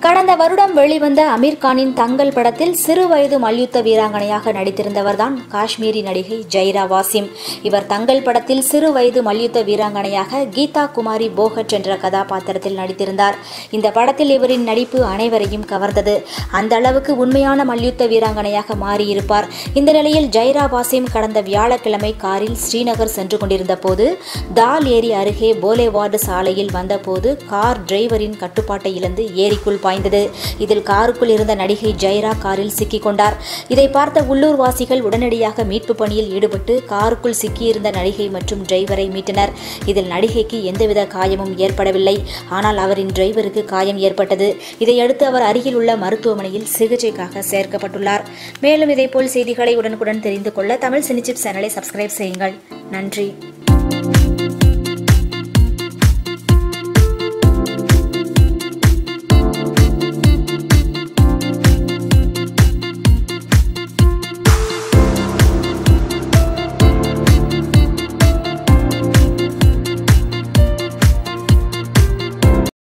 கடந்த வருடம் வெளிவந்த அமீர் கானின் தங்கல் படத்தில் சிறு வயது மல்யுத்த வீராங்கனையாக நடித்திருந்தவர்தான் காஷ்மீரி நடிகை ஜைரா வாசிம். இவர் தங்கல் படத்தில் சிறு வயது மல்யுத்த வீராங்கனையாக கீதா குமாரி போகட் என்ற கதாபாத்திரத்தில் நடித்திருந்தார். இந்த படத்தில் இவரின் நடிப்பு அனைவரையும் கவர்ந்தது. அந்த அளவுக்கு உண்மையான மல்யுத்த வீராங்கனையாக மாறியிருப்பார். இந்த நிலையில் ஜைரா வாசிம் கடந்த வியாழக்கிழமை காரில் ஸ்ரீநகர் சென்று கொண்டிருந்த போது தால் ஏரி அருகே போலேவார்டு சாலையில் வந்தபோது கார் டிரைவரின் கட்டுப்பாட்டை இழந்து ஏரிக்குள் பாய்ந்தது. இதில் காருக்குள் இருந்த நடிகை ஜைரா காரில் சிக்கிக் கொண்டார். இதை பார்த்த உள்ளூர்வாசிகள் உடனடியாக மீட்பு பணியில் ஈடுபட்டு காருக்குள் சிக்கியிருந்த நடிகை மற்றும் டிரைவரை மீட்டனர். இதில் நடிகைக்கு எந்தவித காயமும் ஏற்படவில்லை. ஆனால் அவரின் டிரைவருக்கு காயம் ஏற்பட்டது. இதையடுத்து அவர் அருகில் உள்ள மருத்துவமனையில் சிகிச்சைக்காக சேர்க்கப்பட்டுள்ளார். மேலும் இதேபோல் செய்திகளை உடனுக்குடன் தெரிந்து கொள்ள தமிழ் சினிசிப்ஸ் சேனலை சப்ஸ்கிரைப் செய்யுங்கள். நன்றி.